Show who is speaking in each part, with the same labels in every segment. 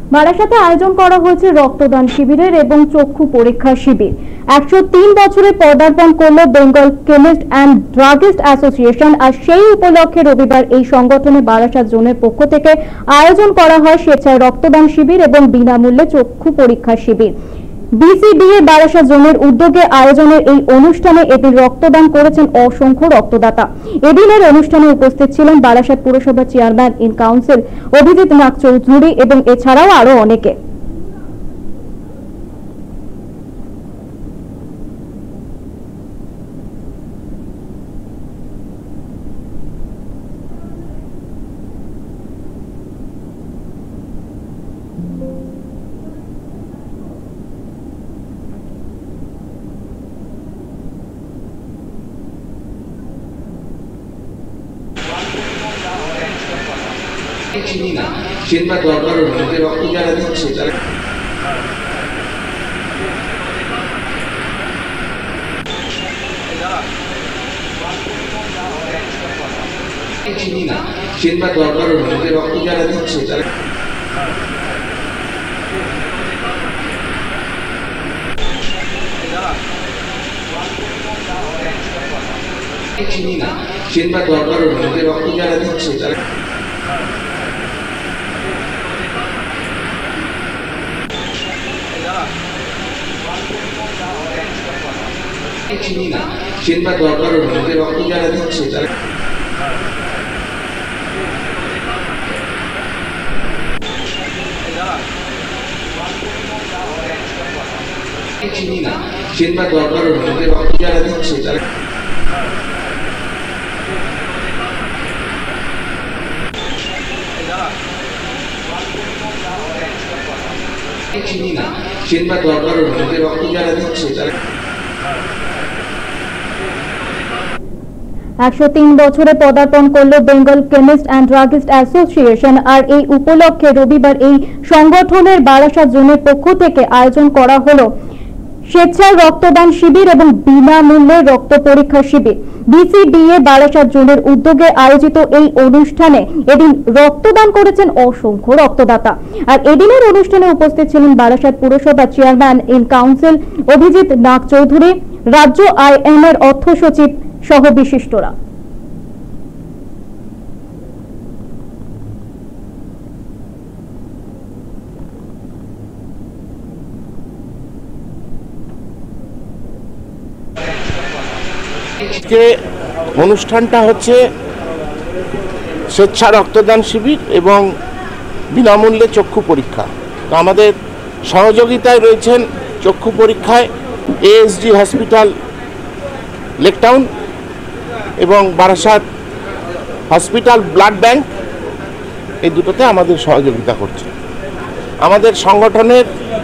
Speaker 1: বারাসাতে আয়োজন করা হয়েছে রক্তদান শিবিরের এবং চক্ষু পরীক্ষা শিবির। 103 বছরে পদার্পণ করল Bengal chemist and druggist association. আর সেই উপলক্ষে রবিবার এই সংগঠনে বারাসাত জোনের পক্ষ থেকে আয়োজন করা হয় স্বেচ্ছায় রক্তদান শিবির এবং বিনামূল্যে চক্ষু পরীক্ষা শিবির। বিসিডিএ বারাসাত জোনের উদ্যোগে আয়োজনের এই অনুষ্ঠানে এদিন রক্তদান করেছেন অসংখ্য রক্তদাতা। এদিনের অনুষ্ঠানে উপস্থিত ছিলেন বারাসাত পুরসভার chairman in council Abhijit Nag Chowdhury এবং এছাড়াও আরো অনেকে।
Speaker 2: চিনি না সেটা দরকার হলে রক্ত যারা দিচ্ছে তারা চিনি না সেটা দরকার হলে রক্ত যারা দিচ্ছে তারা চিনি না সেটা দরকার হলে রক্ত যারা দিচ্ছে তারা চিনি না সেটা দরকার হলে রক্ত যারা দিচ্ছে তারা চিনি না সেটা দরকার হলে রক্ত যারা দিচ্ছে তারা চিনি না সেটা দরকার হলে রক্ত যারা দিচ্ছে তারা
Speaker 1: 103 বছরে পদার্পণ করল Bengal chemist and druggist association. আর এই উপলক্ষে রবিবার এই সংগঠনের বারাসাত জোনের পক্ষ থেকে আয়োজন করা হলো স্বেচ্ছায় রক্তদান শিবির এবং বিনামূল্যে রক্ত পরীক্ষা শিবির। বিসিডিএ বারাসাত জোনের উদ্যোগে আয়োজিত এই অনুষ্ঠানে এদিন রক্তদান করেছেন অসংখ্য রক্তদাতা। আর এদিনের অনুষ্ঠানে উপস্থিত ছিলেন বারাসাত পুরসভা chairman in council Abhijit Nag Chowdhury, রাজ্য আইএম এর অর্থ সচিব সহ বিশিষ্টরা।
Speaker 3: অনুষ্ঠানটা হচ্ছে স্বেচ্ছা রক্তদান শিবির এবং বিনামূল্যে চক্ষু পরীক্ষা। তো আমাদের সহযোগিতায় রয়েছেন চক্ষু পরীক্ষায় এএসডি হসপিটাল লেকটাউন এবং বারাসাত হসপিটাল ব্লাড ব্যাংক, এই দুটোতে আমাদের সহযোগিতা করছে। আমাদের সংগঠনের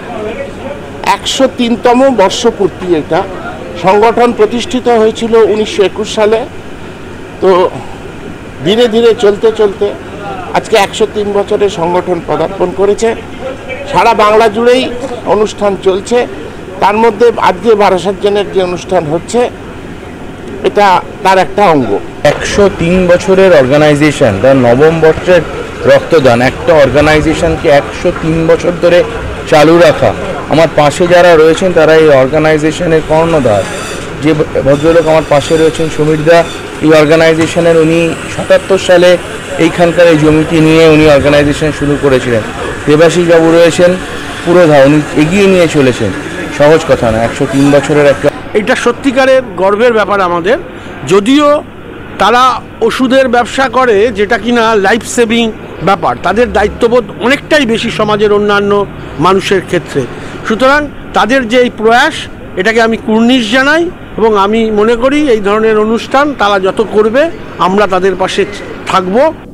Speaker 3: 103তম বর্ষপূর্তি। এটা সংগঠন প্রতিষ্ঠিত হয়েছিল 1921 সালে। তো ধীরে ধীরে চলতে চলতে আজকে 103 বছরের সংগঠন পদার্পণ করেছে। সারা বাংলা জুড়েই অনুষ্ঠান চলছে, তার মধ্যে আজকে বারাসাত জোনের যে অনুষ্ঠান হচ্ছে এটা তার একটা অঙ্গ।
Speaker 4: 103 বছরের অর্গানাইজেশন, তার নবম বর্ষের রক্তদান, একটা অর্গানাইজেশনকে 103 বছর ধরে চালু রাখা। আমার পাশে যারা রয়েছেন তারা এই অর্গানাইজেশনের কর্ণধার। যে ভদ্রলোক আমার পাশে রয়েছেন সমীরদা, এই অর্গানাইজেশনের উনি 77 সালে এইখানকার এই জমিটি নিয়ে উনি অর্গানাইজেশন শুরু করেছিলেন। দেবাশিস বাবু রয়েছেন পুরোধা, উনি এগিয়ে নিয়ে চলেছেন। সহজ কথা না, 103 বছরের একটা,
Speaker 5: এটা সত্যিকারের গর্বের ব্যাপার আমাদের। যদিও তারা ওষুধের ব্যবসা করে, যেটা কিনা লাইফ সেভিং ব্যাপার, তাদের দায়িত্ববোধ অনেকটাই বেশি সমাজের অন্যান্য মানুষের ক্ষেত্রে। সুতরাং তাদের যে এই প্রয়াস, এটাকে আমি কুর্নিশ জানাই এবং আমি মনে করি এই ধরনের অনুষ্ঠান তারা যত করবে আমরা তাদের পাশে থাকবো।